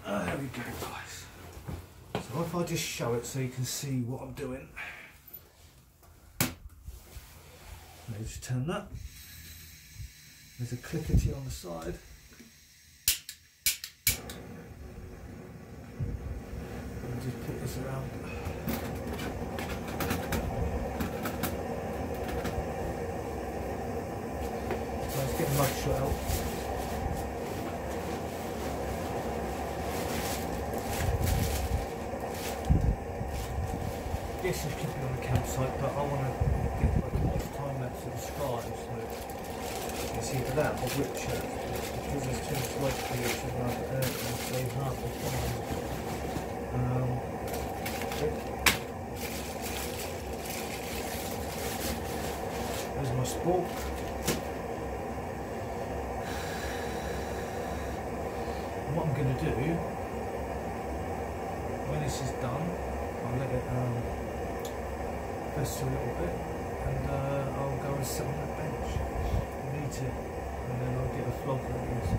There we go, guys. So if I just show it so you can see what I'm doing. Let me just turn that. There's a clickety on the side. I'll just put this around. So let's get the mug shot out. Yes, I keep it on the campsite, but I want to get like a nice time lapse of the sky so you can see that of which because there's too much light pollution around the earth and so half the time. There's my spork. And what I'm going to do when this is done, I'll let it rest a little bit, and I'll go and sit on that bench and eat it, and then I'll get a flog ready. So.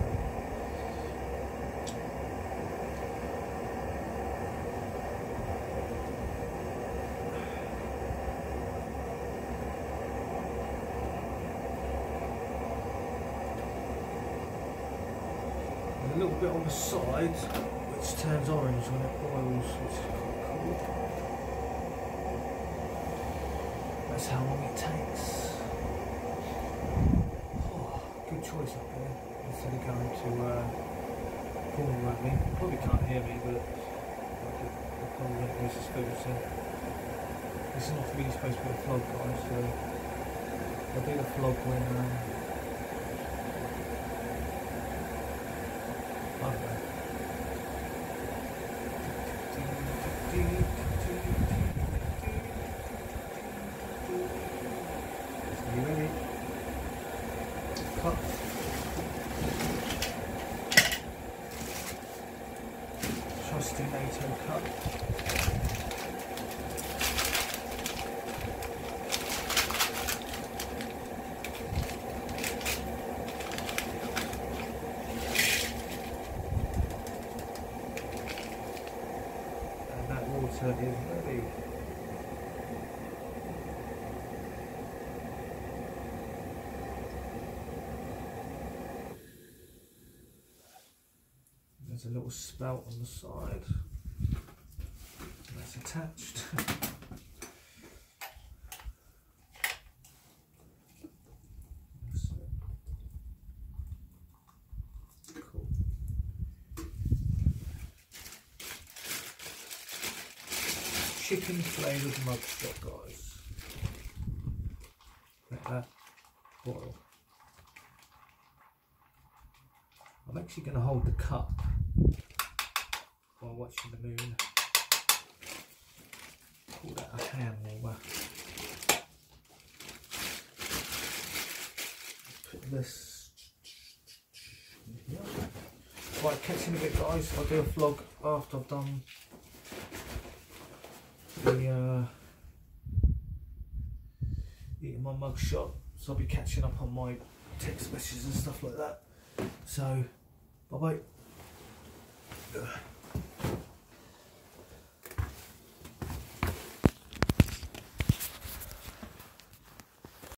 And a little bit on the side, which turns orange when it boils, which is quite cool. That's how long it takes. Oh, good choice up there. Instead of going to corner at me. You probably can't hear me, but the corner at me is still so. This is not really supposed to be a vlog, guys, so I'll do the vlog when I don't know. You ready? Cut. Trusty NATO cut. And that water is ready. There's a little spout on the side that's attached. That's it. Cool. Chicken flavoured mug shot, guys. Let that boil. I'm actually going to hold the cup while watching the moon. Call that a hand warmer. Put this in here. Right, catch you in a bit, guys. I'll do a vlog after I've done the eating my mug shot. So I'll be catching up on my text messages and stuff like that. So, bye bye.